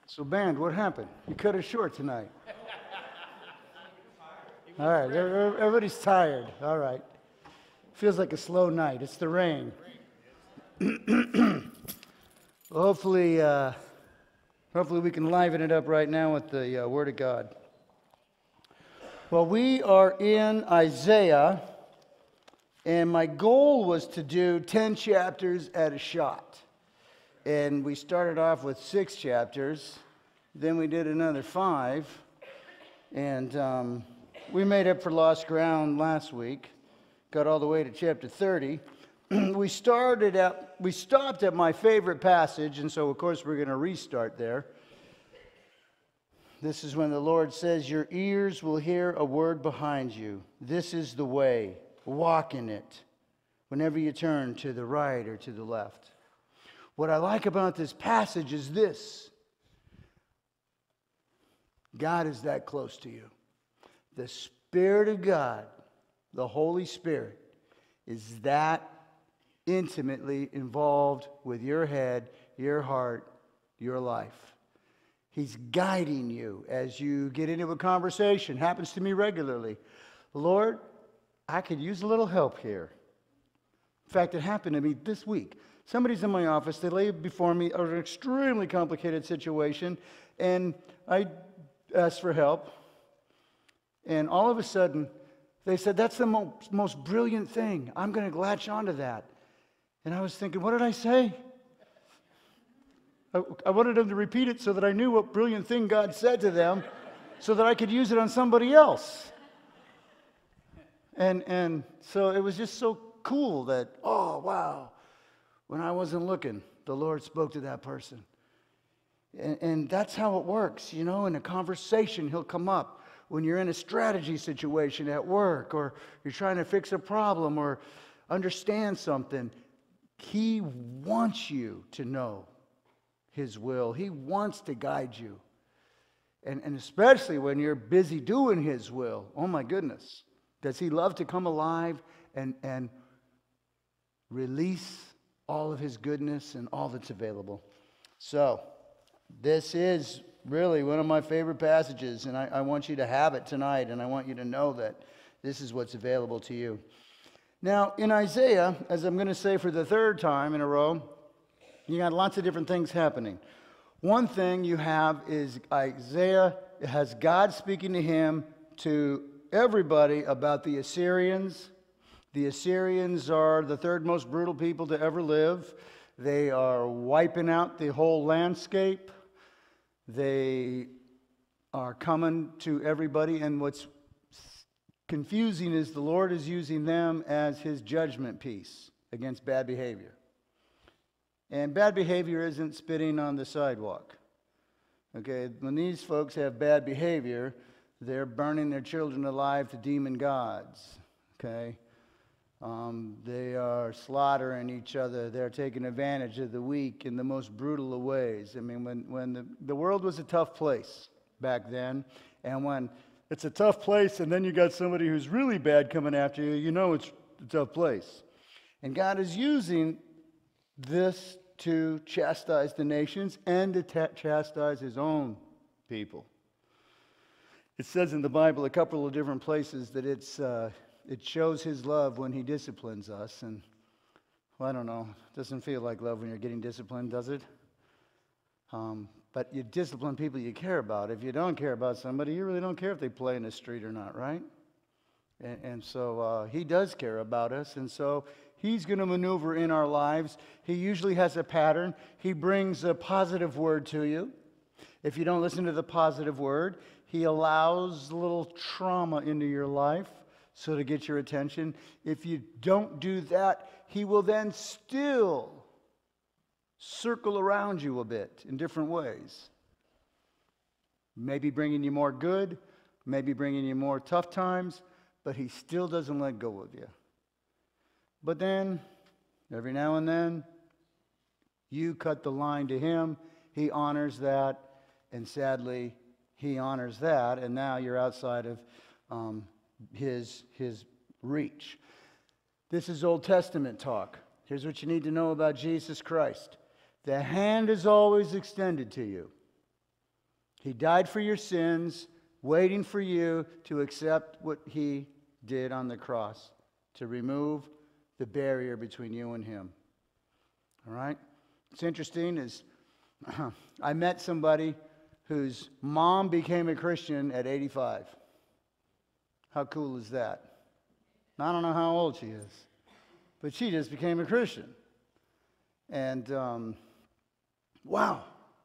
So, band, what happened? You cut it short tonight. All right, everybody's tired. All right. Feels like a slow night. It's the rain. Hopefully we can liven it up right now with the Word of God. Well, we are in Isaiah, and my goal was to do 10 chapters at a shot. And we started off with 6 chapters, then we did another 5, and we made up for lost ground last week, got all the way to chapter 30. We stopped at my favorite passage, and so of course we're going to restart there. This is when the Lord says, "Your ears will hear a word behind you. This is the way, walk in it, whenever you turn to the right or to the left." What I like about this passage is this: God is that close to you. The Spirit of God, the Holy Spirit, is that intimately involved with your head, your heart, your life. He's guiding you as you get into a conversation. Happens to me regularly. Lord, I could use a little help here. In fact, it happened to me this week. Somebody's in my office. They lay before me an extremely complicated situation, and I asked for help. And all of a sudden, they said, "That's the most brilliant thing. I'm going to latch onto that." And I was thinking, what did I say? I wanted them to repeat it so that I knew what brilliant thing God said to them so that I could use it on somebody else. And so it was just so cool that, oh, wow, when I wasn't looking, the Lord spoke to that person. And that's how it works, you know. In a conversation, He'll come up. When you're in a strategy situation at work, or you're trying to fix a problem or understand something, He wants you to know His will. He wants to guide you. And especially when you're busy doing His will, oh my goodness, does He love to come alive and release all of His goodness and all that's available. So, this is really one of my favorite passages, and I want you to have it tonight, and I want you to know that this is what's available to you. Now, in Isaiah, as I'm going to say for the 3rd time in a row, you got lots of different things happening. One thing you have is Isaiah has God speaking to him, to everybody, about the Assyrians. The Assyrians are the 3rd most brutal people to ever live. They are wiping out the whole landscape. They are coming to everybody, and what's confusing is the Lord is using them as His judgment piece against bad behavior. And bad behavior isn't spitting on the sidewalk. Okay, when these folks have bad behavior, they're burning their children alive to demon gods. Okay, they are slaughtering each other. They're taking advantage of the weak in the most brutal of ways. I mean, when the world was a tough place back then, and when it's a tough place, and then you got somebody who's really bad coming after you, you know it's a tough place. And God is using this to chastise the nations and to chastise His own people. It says in the Bible a couple of different places that it shows His love when He disciplines us. And, well, I don't know, it doesn't feel like love when you're getting disciplined, does it? But you discipline people you care about. If you don't care about somebody, you really don't care if they play in the street or not, right? And so He does care about us, and so He's going to maneuver in our lives. He usually has a pattern. He brings a positive word to you. If you don't listen to the positive word, He allows a little trauma into your life so to get your attention. If you don't do that, He will then still circle around you a bit in different ways. Maybe bringing you more good, maybe bringing you more tough times, but He still doesn't let go of you. But then, every now and then, you cut the line to Him. He honors that, and sadly, He honors that, and now you're outside of His reach. This is Old Testament talk. Here's what you need to know about Jesus Christ. The hand is always extended to you. He died for your sins, waiting for you to accept what he did on the cross, to remove the barrier between you and him. All right? What's interesting is I met somebody whose mom became a Christian at 85. How cool is that? I don't know how old she is, but she just became a Christian. And wow.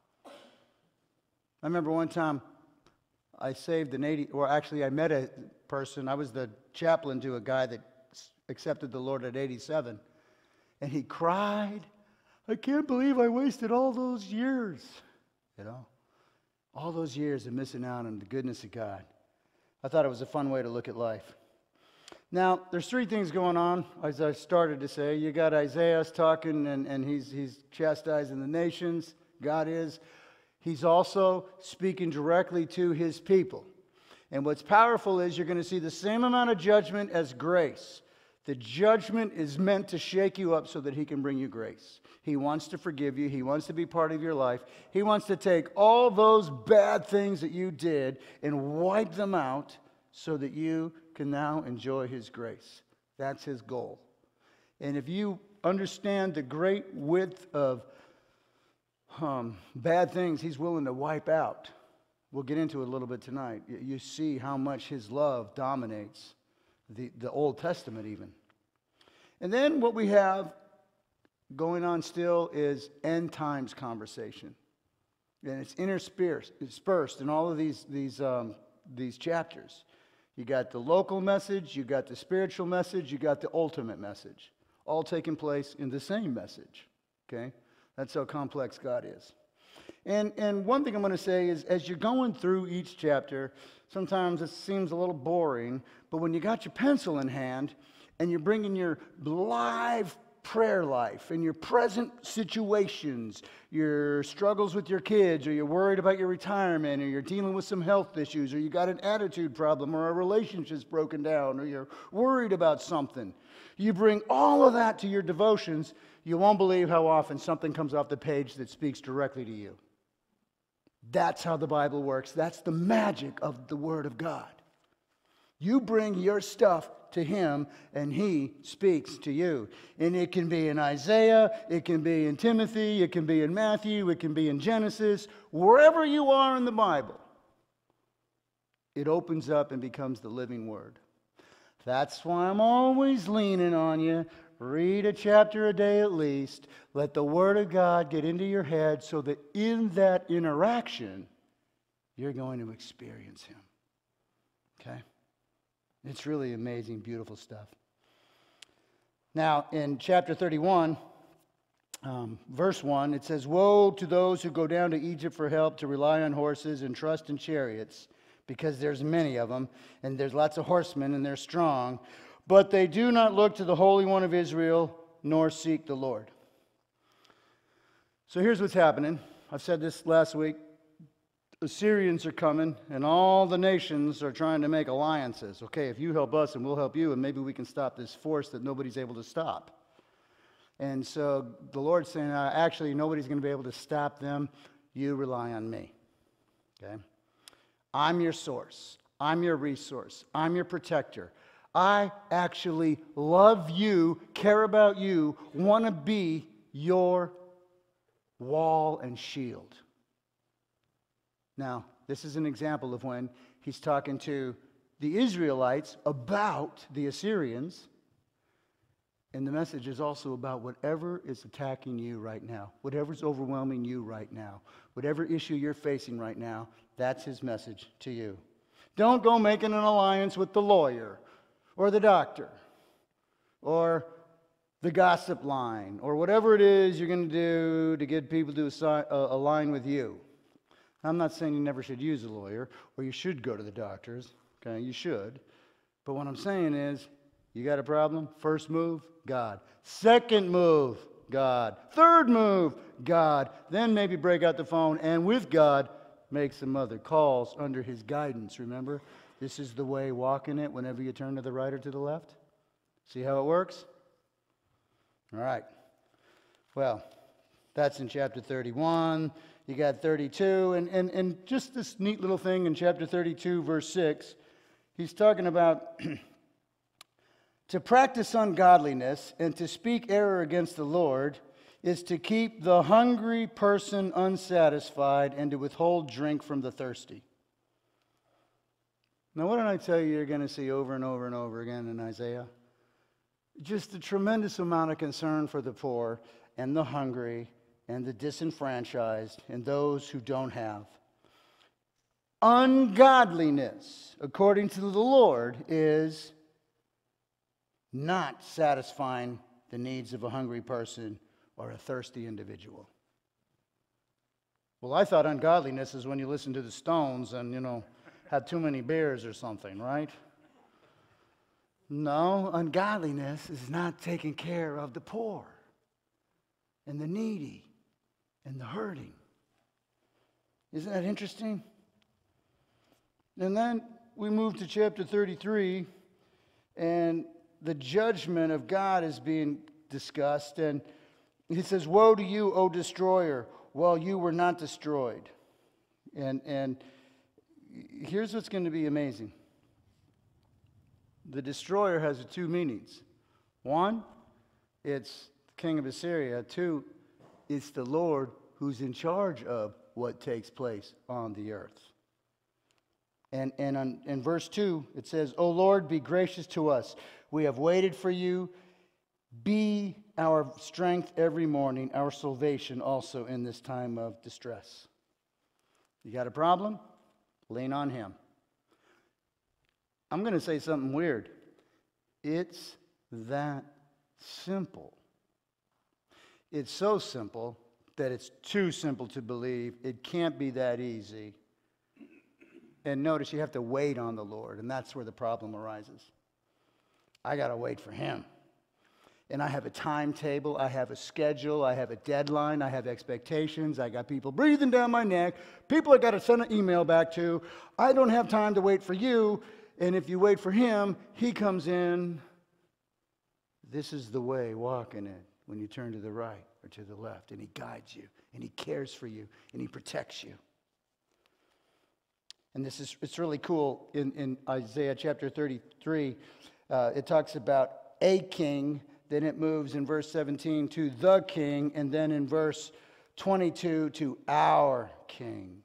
I remember one time I saved an 80, or actually I met a person. I was the chaplain to a guy that accepted the Lord at 87. And he cried, I can't believe I wasted all those years. You know, all those years of missing out on the goodness of God. I thought it was a fun way to look at life. Now, there's three things going on, as I started to say. You got Isaiah talking, and he's chastising the nations. God is. He's also speaking directly to his people. And what's powerful is you're going to see the same amount of judgment as grace. The judgment is meant to shake you up so that he can bring you grace. He wants to forgive you. He wants to be part of your life. He wants to take all those bad things that you did and wipe them out so that you can now enjoy his grace. That's his goal. And if you understand the great width of bad things he's willing to wipe out, we'll get into it a little bit tonight. You see how much his love dominates the Old Testament even. And then what we have going on still is end times conversation. And it's dispersed in all of these chapters. You got the local message, you got the spiritual message, you got the ultimate message, all taking place in the same message. Okay? That's how complex God is. And one thing I'm going to say is, as you're going through each chapter, sometimes it seems a little boring, but when you got your pencil in hand and you're bringing your live prayer life and your present situations, your struggles with your kids, or you're worried about your retirement, or you're dealing with some health issues, or you got an attitude problem, or a relationship's broken down, or you're worried about something, you bring all of that to your devotions, you won't believe how often something comes off the page that speaks directly to you. That's how the Bible works. That's the magic of the Word of God. You bring your stuff to him, and he speaks to you. And it can be in Isaiah, it can be in Timothy, it can be in Matthew, it can be in Genesis. Wherever you are in the Bible, it opens up and becomes the living Word. That's why I'm always leaning on you. Read a chapter a day at least. Let the Word of God get into your head so that in that interaction, you're going to experience him. Okay? It's really amazing, beautiful stuff. Now, in chapter 31, verse 1, it says, Woe to those who go down to Egypt for help, to rely on horses and trust in chariots, because there's many of them, and there's lots of horsemen, and they're strong, but they do not look to the Holy One of Israel, nor seek the Lord. So here's what's happening. I've said this last week. Assyrians are coming, and all the nations are trying to make alliances. Okay, if you help us, and we'll help you, and maybe we can stop this force that nobody's able to stop. And so the Lord's saying, actually, nobody's going to be able to stop them. You rely on me. Okay? I'm your source. I'm your resource. I'm your protector. I actually love you, care about you, want to be your wall and shield. Now, this is an example of when he's talking to the Israelites about the Assyrians. And the message is also about whatever is attacking you right now, whatever's overwhelming you right now, whatever issue you're facing right now, that's his message to you. Don't go making an alliance with the lawyer or the doctor or the gossip line or whatever it is you're going to do to get people to align with you. I'm not saying you never should use a lawyer or you should go to the doctors. Okay, you should. But what I'm saying is, you got a problem? First move, God. Second move, God. Third move, God. Then maybe break out the phone and with God, make some other calls under his guidance. Remember, this is the way, walk in it whenever you turn to the right or to the left. See how it works? All right. Well, that's in chapter 31. You got 32, and just this neat little thing in chapter 32, verse 6. He's talking about to practice ungodliness and to speak error against the Lord is to keep the hungry person unsatisfied and to withhold drink from the thirsty. Now, what did I tell you you're going to see over and over and over again in Isaiah? Just a tremendous amount of concern for the poor and the hungry and the disenfranchised and those who don't have. Ungodliness, according to the Lord, is not satisfying the needs of a hungry person or a thirsty individual. Well, I thought ungodliness is when you listen to the Stones and, have too many beers or something, right? No, ungodliness is not taking care of the poor and the needy and the hurting. Isn't that interesting? And then we move to chapter 33, and the judgment of God is being discussed. And he says, "Woe to you, O destroyer, while you were not destroyed." And here's what's going to be amazing. The destroyer has two meanings. One, it's the king of Assyria. Two, it's the Lord who's in charge of what takes place on the earth. And in verse 2, it says, "O Lord, be gracious to us. We have waited for you. Be our strength every morning, our salvation also in this time of distress." You got a problem? Lean on him. I'm going to say something weird. It's that simple. It's so simple that it's too simple to believe. It can't be that easy. And notice you have to wait on the Lord, and that's where the problem arises. I got to wait for him. And I have a timetable, I have a schedule, I have a deadline, I have expectations, I got people breathing down my neck, people I got to send an email back to. I don't have time to wait for you, and if you wait for him, he comes in. This is the way, walk in it, when you turn to the right or to the left, and he guides you, and he cares for you, and he protects you. And it's really cool. In Isaiah chapter 33, it talks about a king. Then it moves in verse 17 to the king, and then in verse 22 to our king.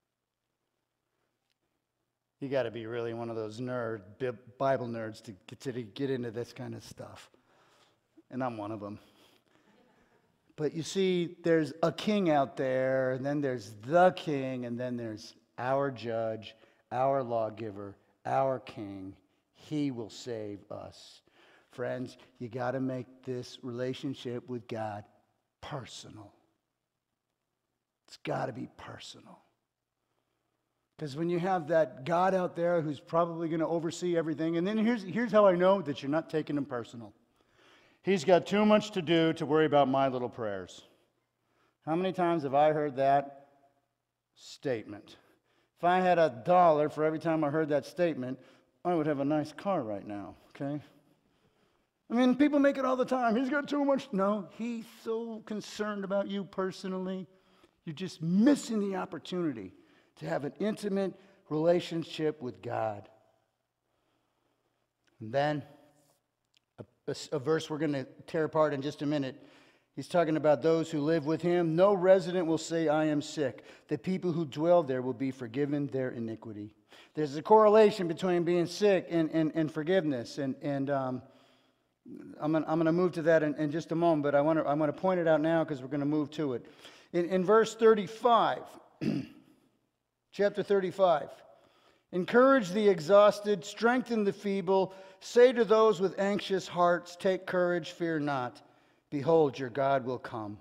You got to be really one of those Bible nerds to get into this kind of stuff. And I'm one of them. But you see, there's a king out there, and then there's the king, and then there's our judge, our lawgiver, our king. He will save us. Friends, you got to make this relationship with God personal. It's got to be personal. Because when you have that God out there who's probably going to oversee everything, and then here's how I know that you're not taking him personal. He's got too much to do to worry about my little prayers. How many times have I heard that statement? If I had $1 for every time I heard that statement, I would have a nice car right now, okay? I mean, people make it all the time. He's got too much. No, he's so concerned about you personally. You're just missing the opportunity to have an intimate relationship with God. And then a verse we're going to tear apart in just a minute. He's talking about those who live with him. No resident will say, "I am sick." The people who dwell there will be forgiven their iniquity. There's a correlation between being sick and forgiveness. I'm going to move to that in just a moment, but I want to point it out now because we're going to move to it. In verse 35, chapter 35, encourage the exhausted, strengthen the feeble, say to those with anxious hearts, take courage, fear not. Behold, your God will come.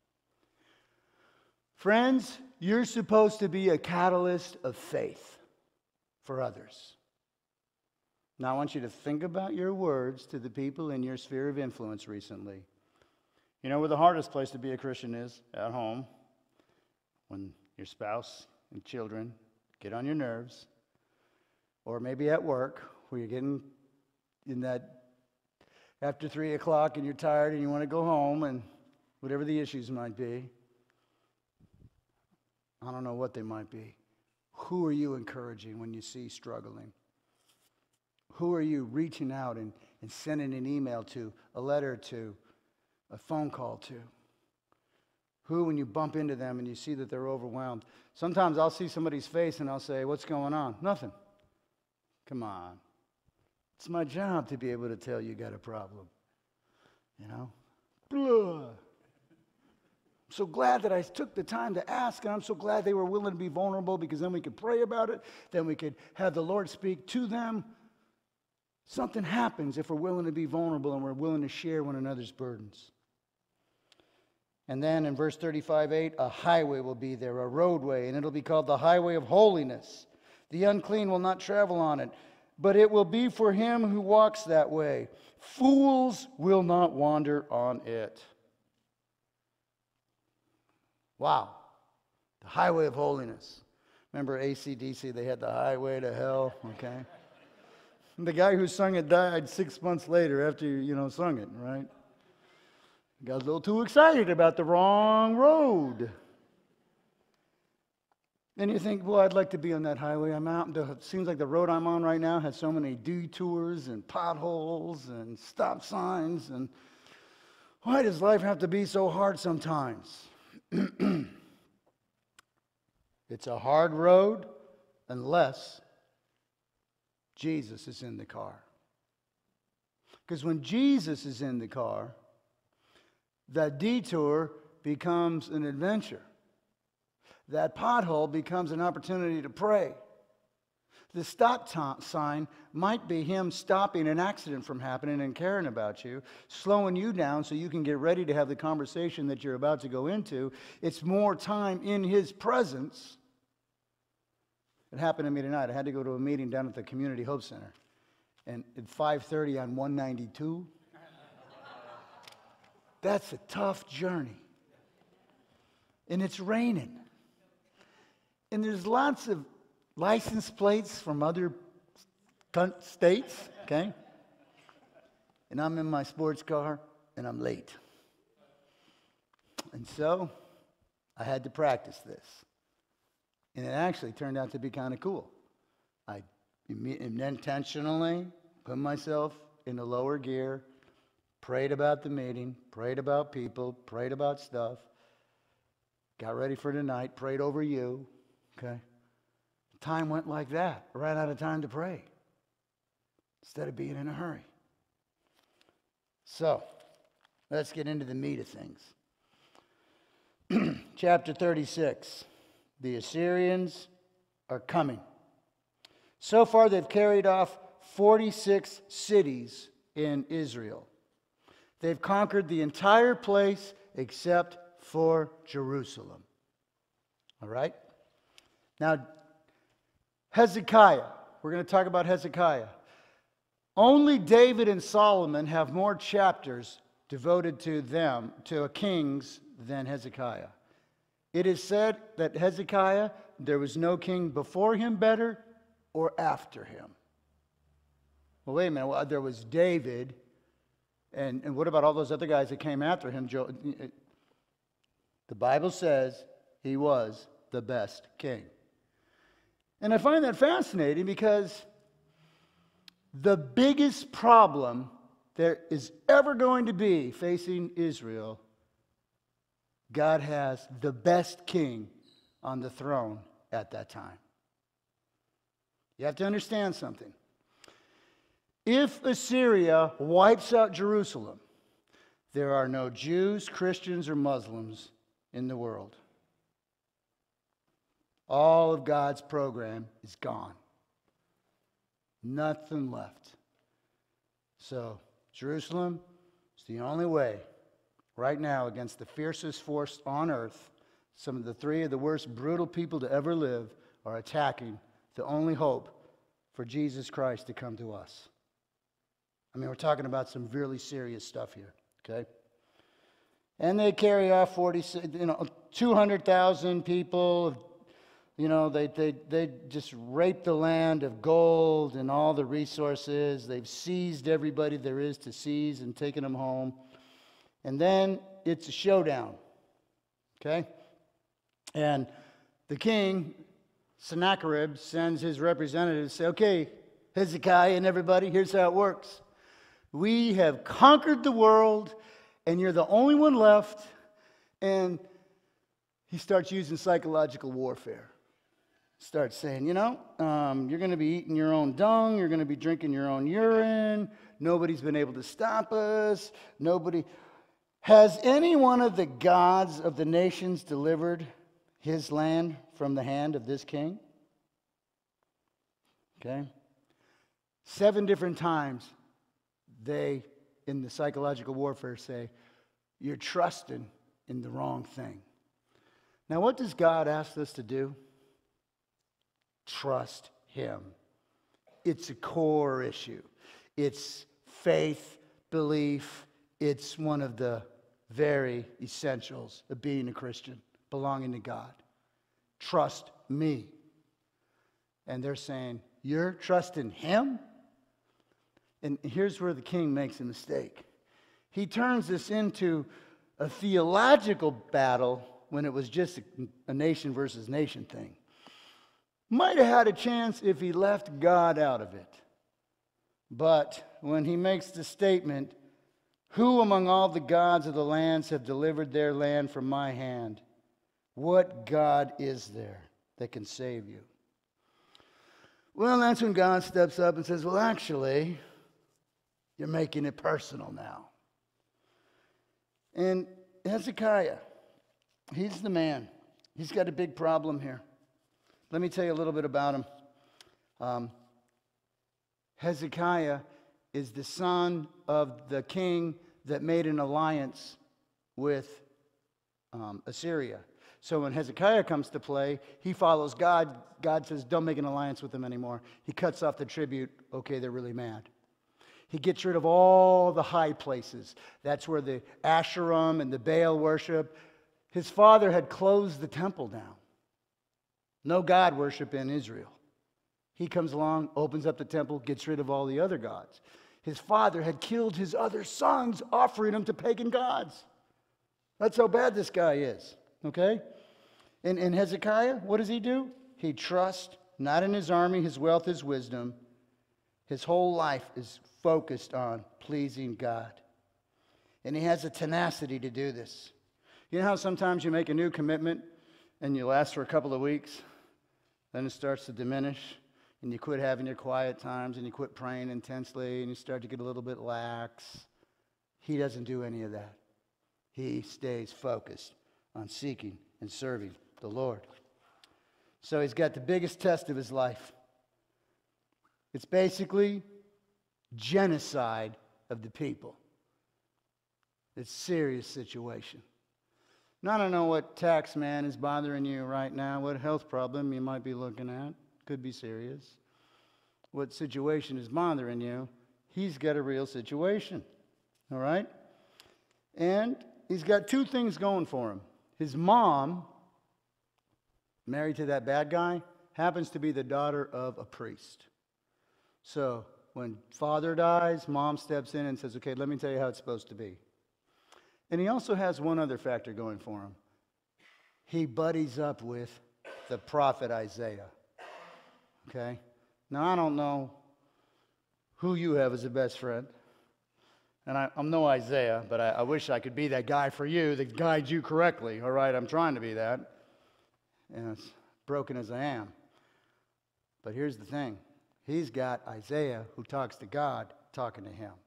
Friends, you're supposed to be a catalyst of faith for others. Now, I want you to think about your words to the people in your sphere of influence recently. You know where the hardest place to be a Christian is? At home. When your spouse and children get on your nerves. Or maybe at work, where you're getting in that after 3 o'clock and you're tired and you want to go home and whatever the issues might be. I don't know what they might be. Who are you encouraging when you see struggling? Who are you reaching out and sending an email to, a letter to, a phone call to? Who, when you bump into them and you see that they're overwhelmed? Sometimes I'll see somebody's face and I'll say, what's going on? Nothing. Come on. It's my job to be able to tell you got a problem. You know? Blah. I'm so glad that I took the time to ask, and I'm so glad they were willing to be vulnerable, because then we could pray about it. Then we could have the Lord speak to them. Something happens if we're willing to be vulnerable and we're willing to share one another's burdens. And then in verse 35:8, a highway will be there, a roadway, and it'll be called the highway of holiness. The unclean will not travel on it, but it will be for him who walks that way. Fools will not wander on it. Wow. The highway of holiness. Remember AC/DC, they had the highway to hell, okay? The guy who sung it died 6 months later after, sung it, right? Got a little too excited about the wrong road. Then you think, well, I'd like to be on that highway. It seems like the road I'm on right now has so many detours and potholes and stop signs. And why does life have to be so hard sometimes? It's a hard road unless Jesus is in the car. Because when Jesus is in the car, that detour becomes an adventure. That pothole becomes an opportunity to pray. The stop sign might be him stopping an accident from happening and caring about you, slowing you down so you can get ready to have the conversation that you're about to go into. It's more time in his presence. It happened to me tonight. I had to go to a meeting down at the Community Hope Center. And at 5:30 on 192, that's a tough journey. And it's raining. And there's lots of license plates from other states, okay? And I'm in my sports car, and I'm late. And so I had to practice this. And it actually turned out to be kind of cool. I intentionally put myself in a lower gear, prayed about the meeting, prayed about people, prayed about stuff, got ready for tonight, prayed over you, okay? Time went like that. I ran out of time to pray instead of being in a hurry. So, let's get into the meat of things. Chapter 36. The Assyrians are coming. So far, they've carried off 46 cities in Israel. They've conquered the entire place except for Jerusalem. All right? Now, Hezekiah. We're going to talk about Hezekiah. Only David and Solomon have more chapters devoted to them, to kings, than Hezekiah. It is said that Hezekiah, there was no king before him better or after him. Well, wait a minute. Well, there was David, and what about all those other guys that came after him? The Bible says he was the best king. And I find that fascinating because the biggest problem there is ever going to be facing Israel, God has the best king on the throne at that time. You have to understand something. If Assyria wipes out Jerusalem, there are no Jews, Christians, or Muslims in the world. All of God's program is gone. Nothing left. So, Jerusalem is the only way right now against the fiercest force on earth. Some of the three of the worst brutal people to ever live are attacking the only hope for Jesus Christ to come to us. I mean, we're talking about some really serious stuff here, okay? And they carry off 200,000 people. They just raped the land of gold and all the resources. They've seized everybody there is to seize and taken them home. And then it's a showdown, okay? And the king, Sennacherib, sends his representatives to say, okay, Hezekiah and everybody, here's how it works. We have conquered the world, and you're the only one left. And he starts using psychological warfare. Starts saying, you're going to be eating your own dung. You're going to be drinking your own urine. Nobody's been able to stop us. Nobody. Has any one of the gods of the nations delivered his land from the hand of this king? Okay. 7 different times they, in the psychological warfare, say, you're trusting in the wrong thing. Now, what does God ask us to do? Trust Him. It's a core issue. It's faith, belief. It's one of the very essentials of being a Christian, belonging to God. Trust me. And they're saying, you're trusting Him? And here's where the king makes a mistake. He turns this into a theological battle when it was just a nation versus nation thing. Might have had a chance if he left God out of it. But when he makes the statement, who among all the gods of the lands have delivered their land from my hand? What God is there that can save you? Well, that's when God steps up and says, well, actually, you're making it personal now. And Hezekiah, he's the man. He's got a big problem here. Let me tell you a little bit about him. Hezekiah is the son of the king that made an alliance with Assyria. So when Hezekiah comes to play, he follows God. God says, don't make an alliance with them anymore. He cuts off the tribute. Okay, they're really mad. He gets rid of all the high places. That's where the Asherim and the Baal worship. His father had closed the temple down. No God worship in Israel. He comes along, opens up the temple, gets rid of all the other gods. His father had killed his other sons, offering them to pagan gods. That's how bad this guy is, okay? And Hezekiah, what does he do? He trusts not in his army, his wealth, his wisdom. His whole life is focused on pleasing God. And he has a tenacity to do this. You know how sometimes you make a new commitment and you last for a couple of weeks, then it starts to diminish, and you quit having your quiet times, and you quit praying intensely, and you start to get a little bit lax. He doesn't do any of that. He stays focused on seeking and serving the Lord. So he's got the biggest test of his life. It's basically genocide of the people. It's a serious situation. Now, I don't know what tax man is bothering you right now, what health problem you might be looking at. Could be serious. What situation is bothering you, he's got a real situation. All right? And he's got 2 things going for him. His mom, married to that bad guy, happens to be the daughter of a priest. So when father dies, mom steps in and says, okay, let me tell you how it's supposed to be. And he also has one other factor going for him. He buddies up with the prophet Isaiah. Okay? Now, I don't know who you have as a best friend. And I'm no Isaiah, but I wish I could be that guy for you that guides you correctly. All right, I'm trying to be that. And as broken as I am. But here's the thing. He's got Isaiah who talks to God, talking to him.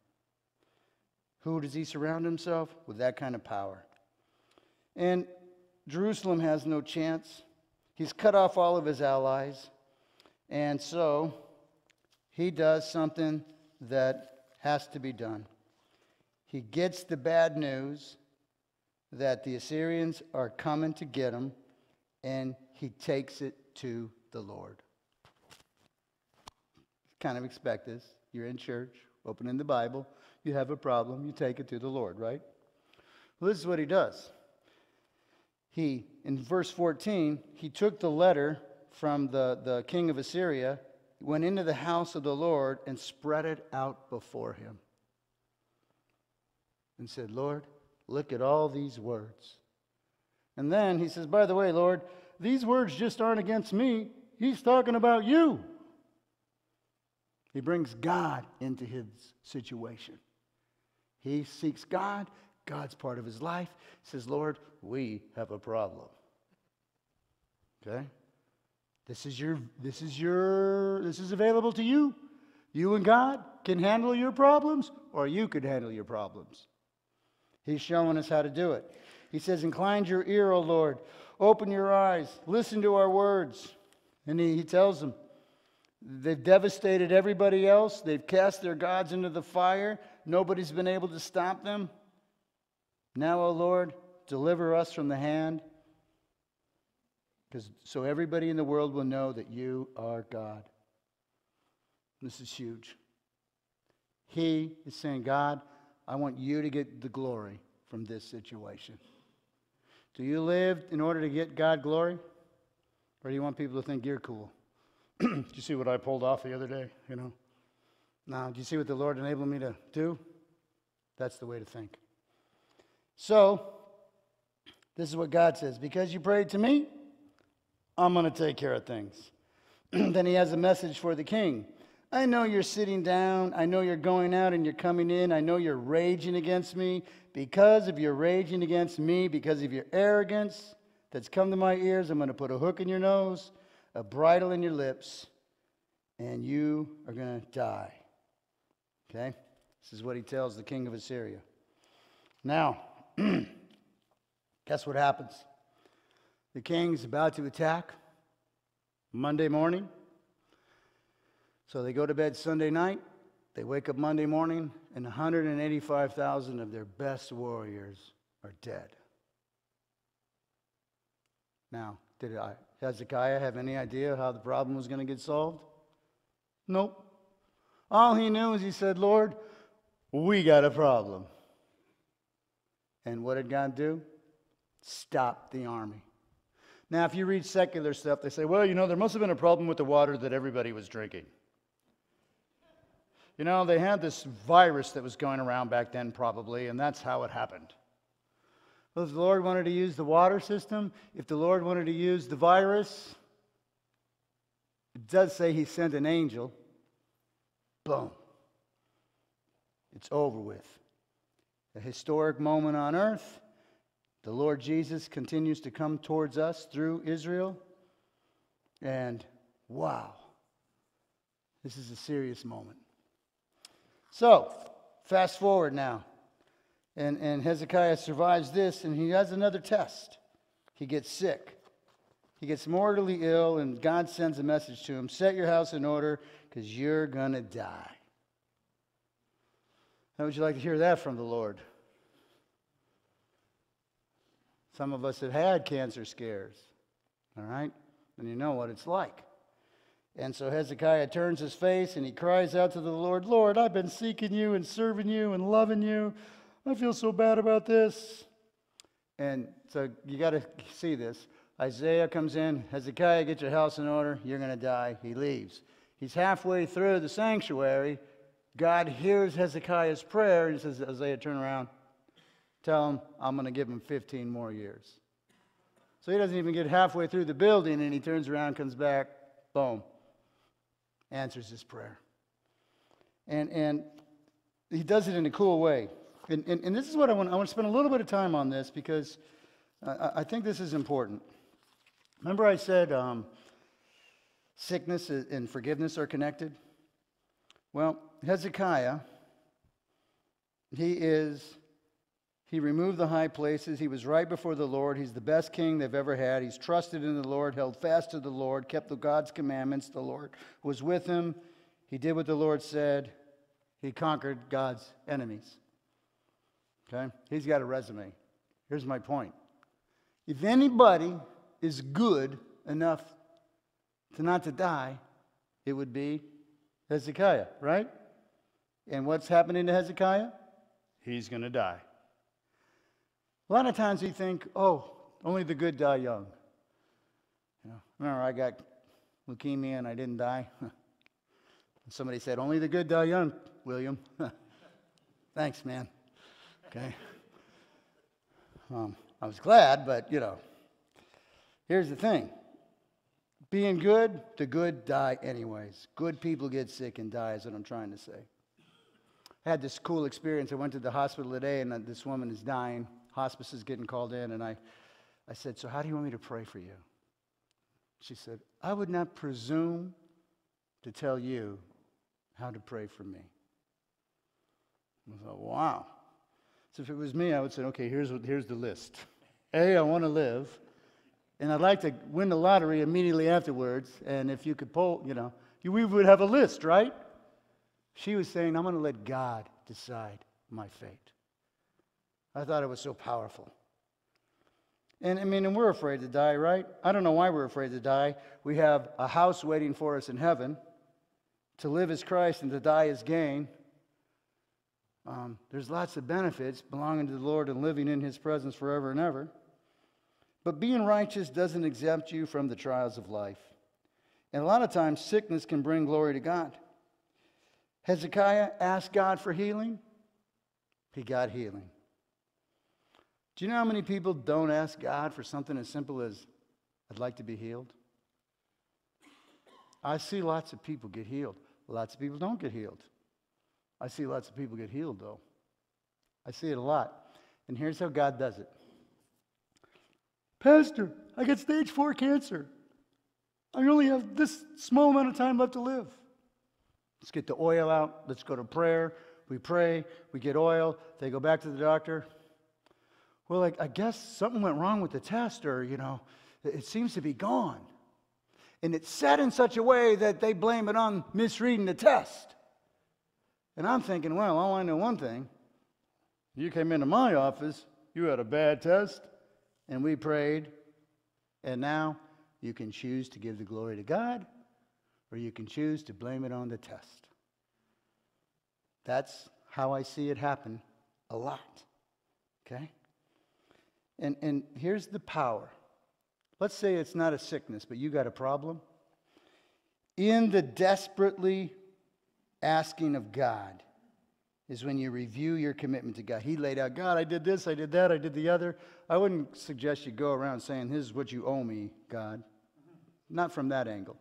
Who does he surround himself? With that kind of power. And Jerusalem has no chance. He's cut off all of his allies. And so he does something that has to be done. He gets the bad news that the Assyrians are coming to get him, and he takes it to the Lord. Kind of expect this. You're in church, opening the Bible. You have a problem, you take it to the Lord, right? Well, this is what he does. In verse 14, he took the letter from the king of Assyria, went into the house of the Lord, and spread it out before him. And said, Lord, look at all these words. And then he says, by the way, Lord, these words just aren't against me. He's talking about you. He brings God into his situation. He seeks God. God's part of his life. He says, Lord, we have a problem. Okay? This is available to you. You and God can handle your problems, or you could handle your problems. He's showing us how to do it. He says, incline your ear, O Lord. Open your eyes. Listen to our words. And he tells them, they've devastated everybody else. They've cast their gods into the fire. Nobody's been able to stop them. Now, O Lord, deliver us from the hand, so everybody in the world will know that you are God. This is huge. He is saying, God, I want you to get the glory from this situation. Do you live in order to get God glory? Or do you want people to think you're cool? Did you see what I pulled off the other day? Now, do you see what the Lord enabled me to do? That's the way to think. So, this is what God says. Because you prayed to me, I'm going to take care of things. Then he has a message for the king. I know you're sitting down. I know you're going out and you're coming in. I know you're raging against me. Because of your raging against me, because of your arrogance that's come to my ears, I'm going to put a hook in your nose, a bridle in your lips, and you are going to die. Okay? This is what he tells the king of Assyria. Now, guess what happens? The king's about to attack Monday morning. So they go to bed Sunday night. They wake up Monday morning, and 185,000 of their best warriors are dead. Now, did Hezekiah have any idea how the problem was going to get solved? Nope. All he knew is he said, Lord, we got a problem. And what did God do? Stop the army. Now, if you read secular stuff, they say, well, there must have been a problem with the water that everybody was drinking. They had this virus that was going around back then probably, and that's how it happened. Well, if the Lord wanted to use the water system, if the Lord wanted to use the virus, it does say he sent an angel. Boom. It's over with. A historic moment on earth. The Lord Jesus continues to come towards us through Israel. And wow, this is a serious moment. So, fast forward now. And Hezekiah survives this, and he has another test. He gets sick. He gets mortally ill, and God sends a message to him. Set your house in order, because you're going to die. How would you like to hear that from the Lord? Some of us have had cancer scares, all right? And you know what it's like. And so Hezekiah turns his face and he cries out to the Lord, Lord, I've been seeking you and serving you and loving you. I feel so bad about this. And so you got to see this. Isaiah comes in, Hezekiah, get your house in order. You're going to die. He leaves. He's halfway through the sanctuary. God hears Hezekiah's prayer and he says, Isaiah, turn around. Tell him I'm going to give him 15 more years. So he doesn't even get halfway through the building and he turns around, comes back, boom, answers his prayer. And he does it in a cool way. And this is what I want to spend a little bit of time on this because I think this is important. Remember I said sickness and forgiveness are connected? Well, Hezekiah, he removed the high places. He was right before the Lord. He's the best king they've ever had. He's trusted in the Lord, held fast to the Lord, kept God's commandments. The Lord was with him. He did what the Lord said. He conquered God's enemies. Okay? He's got a resume. Here's my point. If anybody is good enough to not to die, it would be Hezekiah, right? And what's happening to Hezekiah? He's going to die. A lot of times we think, oh, only the good die young. Remember, I got leukemia and I didn't die. Somebody said, only the good die young, William. Thanks, man. Okay. I was glad, but, Here's the thing. Being good, the good die anyways. Good people get sick and die is what I'm trying to say. I had this cool experience. I went to the hospital today, and this woman is dying. Hospice is getting called in, and I said, so how do you want me to pray for you? She said, I would not presume to tell you how to pray for me. I thought, wow. So if it was me, I would say, okay, here's the list. A, I want to live, and I'd like to win the lottery immediately afterwards, and if you could poll, we would have a list, right? She was saying, I'm going to let God decide my fate. I thought it was so powerful. And we're afraid to die, right? I don't know why we're afraid to die. We have a house waiting for us in heaven. To live as Christ and to die as gain. There's lots of benefits belonging to the Lord and living in His presence forever and ever. But being righteous doesn't exempt you from the trials of life. And a lot of times, sickness can bring glory to God. Hezekiah asked God for healing. He got healing. Do you know how many people don't ask God for something as simple as, I'd like to be healed? I see lots of people get healed. Lots of people don't get healed. I see lots of people get healed, though. I see it a lot. And here's how God does it. Pastor, I got stage 4 cancer. I only have this small amount of time left to live. Let's get the oil out. Let's go to prayer. We pray. We get oil. They go back to the doctor. Well, I guess something went wrong with the test, or, it seems to be gone. And it's said in such a way that they blame it on misreading the test. And I'm thinking, well, all I know one thing. You came into my office, you had a bad test, and we prayed, and now you can choose to give the glory to God, or you can choose to blame it on the test. That's how I see it happen a lot. Okay? And here's the power. Let's say it's not a sickness, but you got a problem. In the desperately asking of God is when you review your commitment to God. He laid out, God, I did this, I did that, I did the other. I wouldn't suggest you go around saying, this is what you owe me, God. Not from that angle.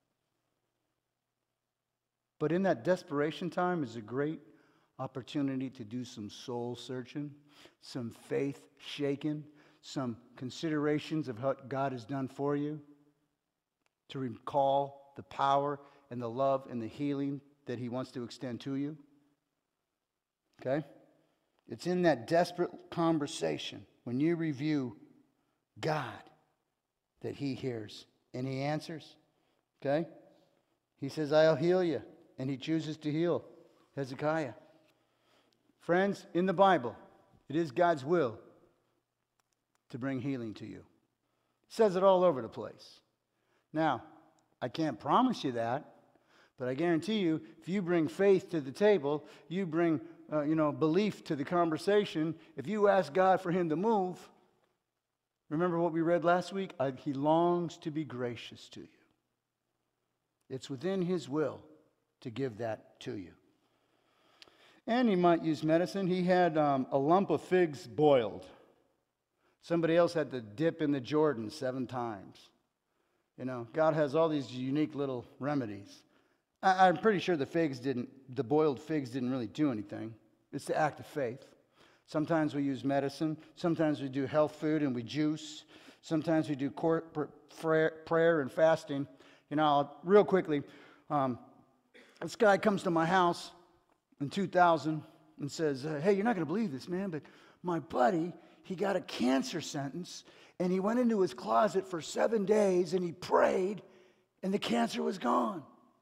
But in that desperation time is a great opportunity to do some soul searching, some faith shaking, some considerations of what God has done for you, to recall the power and the love and the healing that He wants to extend to you. Okay? It's in that desperate conversation when you review God that He hears and He answers. Okay? He says, I'll heal you. And He chooses to heal Hezekiah. Friends, in the Bible, it is God's will to bring healing to you. It says it all over the place. Now, I can't promise you that, but I guarantee you, if you bring faith to the table, you bring belief to the conversation, if you ask God for Him to move, remember what we read last week? He longs to be gracious to you. It's within His will to give that to you. And He might use medicine. He had a lump of figs boiled. Somebody else had to dip in the Jordan 7 times. God has all these unique little remedies. I'm pretty sure the boiled figs didn't really do anything. It's the act of faith. Sometimes we use medicine. Sometimes we do health food and we juice. Sometimes we do corporate prayer and fasting. Real quickly, this guy comes to my house in 2000 and says, hey, you're not going to believe this, man, but my buddy, he got a cancer sentence, and he went into his closet for 7 days, and he prayed, and the cancer was gone.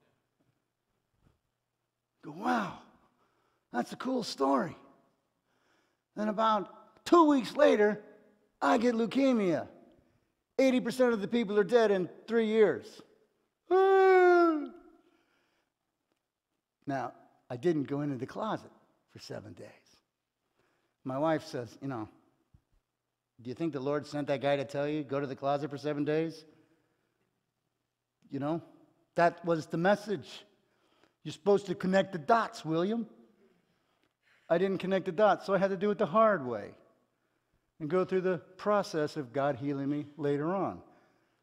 I go, wow, that's a cool story. Then about 2 weeks later, I get leukemia. 80% of the people are dead in 3 years. Now, I didn't go into the closet for 7 days. My wife says, do you think the Lord sent that guy to tell you, go to the closet for 7 days? That was the message. You're supposed to connect the dots, William. I didn't connect the dots, so I had to do it the hard way and go through the process of God healing me later on.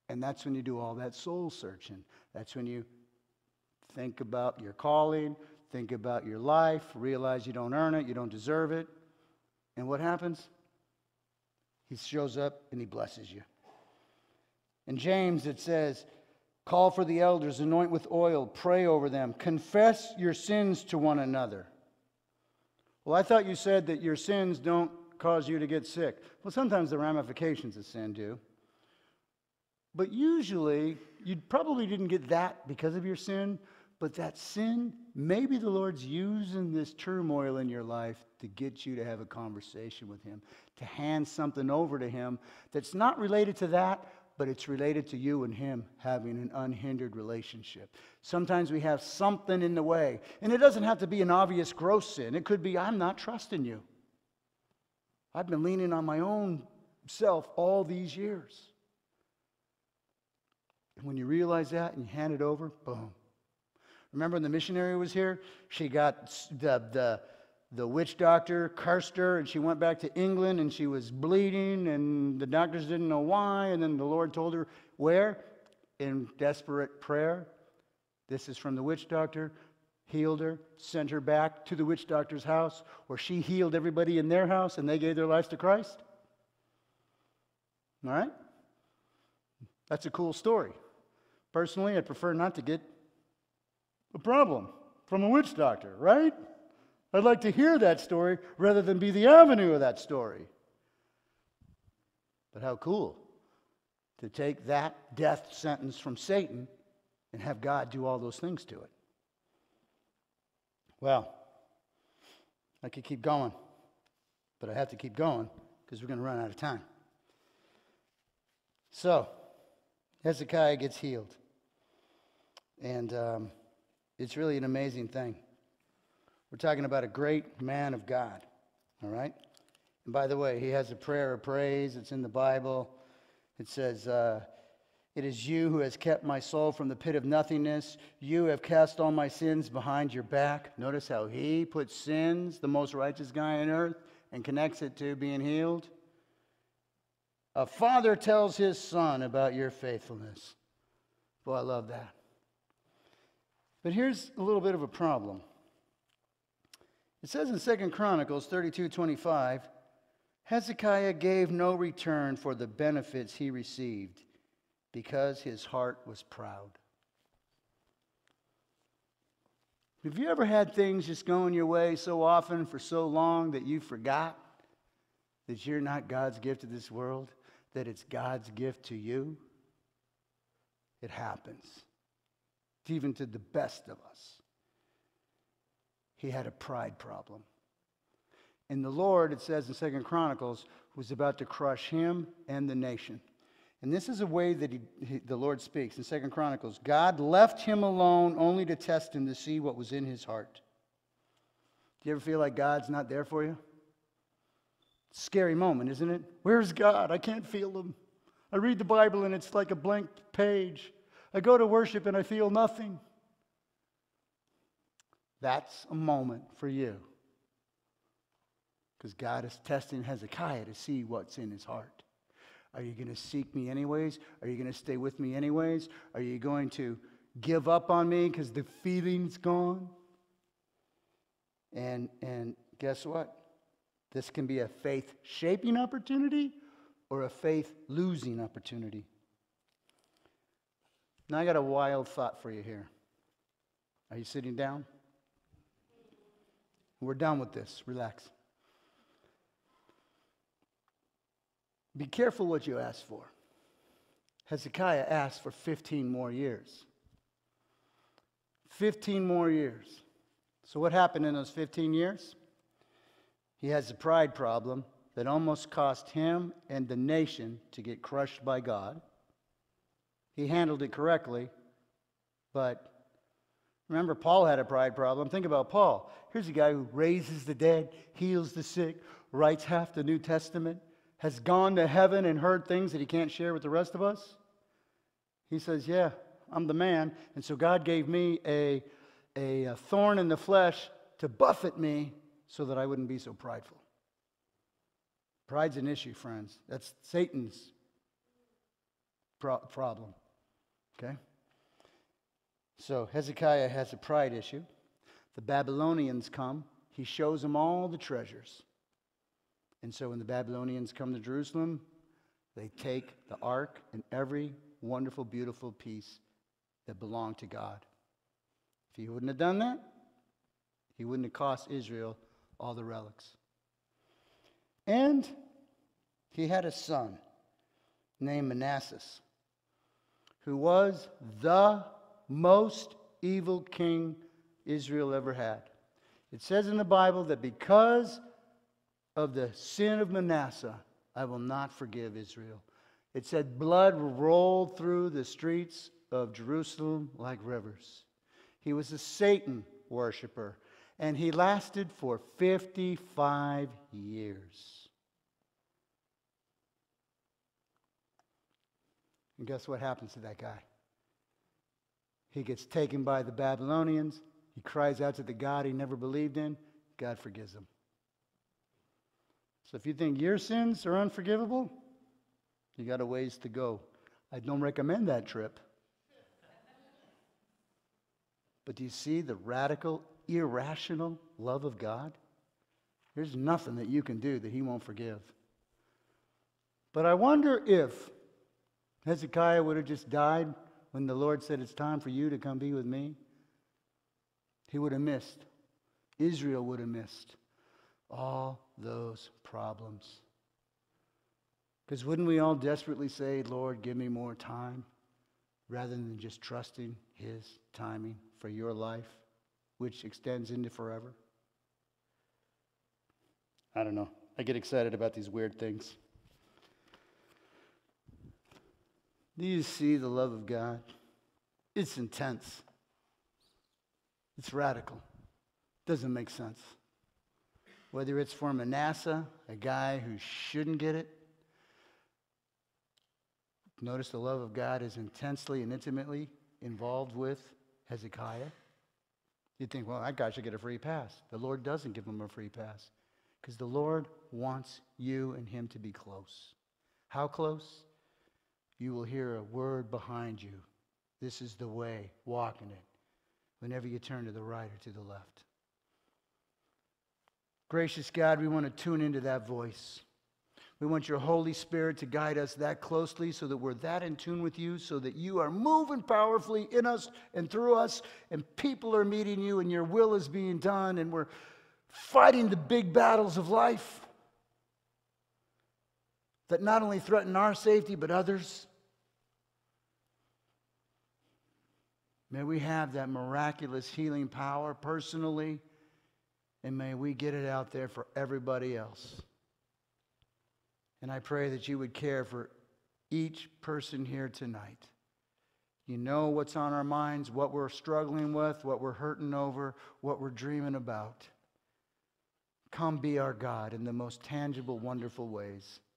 And that's when you do all that soul searching. That's when you think about your calling, think about your life, realize you don't earn it, you don't deserve it. And what happens? He shows up and he blesses you. In James it says, call for the elders, anoint with oil, pray over them, confess your sins to one another. Well, I thought you said that your sins don't cause you to get sick. Well, sometimes the ramifications of sin do. But usually, you probably didn't get that because of your sin, but that sin, maybe the Lord's using this turmoil in your life to get you to have a conversation with Him, to hand something over to Him that's not related to that, but it's related to you and Him having an unhindered relationship. Sometimes we have something in the way, and it doesn't have to be an obvious gross sin. It could be, I'm not trusting you. I've been leaning on my own self all these years. And when you realize that and you hand it over, boom. Remember when the missionary was here? She got the witch doctor cursed her, and she went back to England, and she was bleeding, and the doctors didn't know why, and then the Lord told her where? In desperate prayer. This is from the witch doctor. Healed her, sent her back to the witch doctor's house, where she healed everybody in their house, and they gave their lives to Christ. All right? That's a cool story. Personally, I'd prefer not to get a problem from a witch doctor, right? I'd like to hear that story rather than be the avenue of that story. But how cool to take that death sentence from Satan and have God do all those things to it. Well, I could keep going, but I have to keep going because we're going to run out of time. So, Hezekiah gets healed. And it's really an amazing thing. We're talking about a great man of God, all right? And by the way, he has a prayer of praise. It's in the Bible. It says, it is you who has kept my soul from the pit of nothingness. You have cast all my sins behind your back. Notice how he puts sins, the most righteous guy on earth, and connects it to being healed. A father tells his son about your faithfulness. Boy, I love that. But here's a little bit of a problem. It says in 2 Chronicles 32:25, Hezekiah gave no return for the benefits he received because his heart was proud. Have you ever had things just going your way so often for so long that you forgot that you're not God's gift to this world, that it's God's gift to you? It happens. Even to the best of us. He had a pride problem. And the Lord, it says in 2 Chronicles, was about to crush him and the nation. And this is a way that the Lord speaks in 2 Chronicles. God left him alone only to test him to see what was in his heart. Do you ever feel like God's not there for you? Scary moment, isn't it? Where's God? I can't feel him. I read the Bible and it's like a blank page. I go to worship and I feel nothing. That's a moment for you. Because God is testing Hezekiah to see what's in his heart. Are you going to seek me anyways? Are you going to stay with me anyways? Are you going to give up on me because the feeling's gone? And guess what? This can be a faith-shaping opportunity or a faith-losing opportunity. Now I got a wild thought for you here. Are you sitting down? We're done with this. Relax. Be careful what you ask for. Hezekiah asked for 15 more years. 15 more years. So what happened in those 15 years? He has a pride problem that almost cost him and the nation to get crushed by God. He handled it correctly, but remember, Paul had a pride problem. Think about Paul. Here's a guy who raises the dead, heals the sick, writes half the New Testament, has gone to heaven and heard things that he can't share with the rest of us. He says, yeah, I'm the man. And so God gave me a thorn in the flesh to buffet me so that I wouldn't be so prideful. Pride's an issue, friends. That's Satan's problem. Okay? So Hezekiah has a pride issue. The Babylonians come. He shows them all the treasures. And so when the Babylonians come to Jerusalem, they take the ark and every wonderful, beautiful piece that belonged to God. If he wouldn't have done that, he wouldn't have cost Israel all the relics. And he had a son named Manasseh, who was the most evil king Israel ever had. It says in the Bible that because of the sin of Manasseh, I will not forgive Israel. It said blood rolled through the streets of Jerusalem like rivers. He was a Satan worshiper, and he lasted for 55 years. And guess what happens to that guy? He gets taken by the Babylonians. He cries out to the God he never believed in. God forgives him. So if you think your sins are unforgivable, you got a ways to go. I don't recommend that trip. But do you see the radical, irrational love of God? There's nothing that you can do that he won't forgive. But I wonder if Hezekiah would have just died when the Lord said, it's time for you to come be with me. He would have missed. Israel would have missed all those problems. Because wouldn't we all desperately say, Lord, give me more time, rather than just trusting his timing for your life, which extends into forever? I don't know. I get excited about these weird things. Do you see the love of God? It's intense. It's radical. Doesn't make sense. Whether it's for Manasseh, a guy who shouldn't get it. Notice the love of God is intensely and intimately involved with Hezekiah. You'd think, well, that guy should get a free pass. The Lord doesn't give him a free pass. Because the Lord wants you and him to be close. How close? You will hear a word behind you. This is the way, walk in it. Whenever you turn to the right or to the left. Gracious God, we want to tune into that voice. We want your Holy Spirit to guide us that closely so that we're that in tune with you, so that you are moving powerfully in us and through us, and people are meeting you and your will is being done, and we're fighting the big battles of life that not only threaten our safety but others. May we have that miraculous healing power personally, and may we get it out there for everybody else. And I pray that you would care for each person here tonight. You know what's on our minds, what we're struggling with, what we're hurting over, what we're dreaming about. Come be our God in the most tangible, wonderful ways.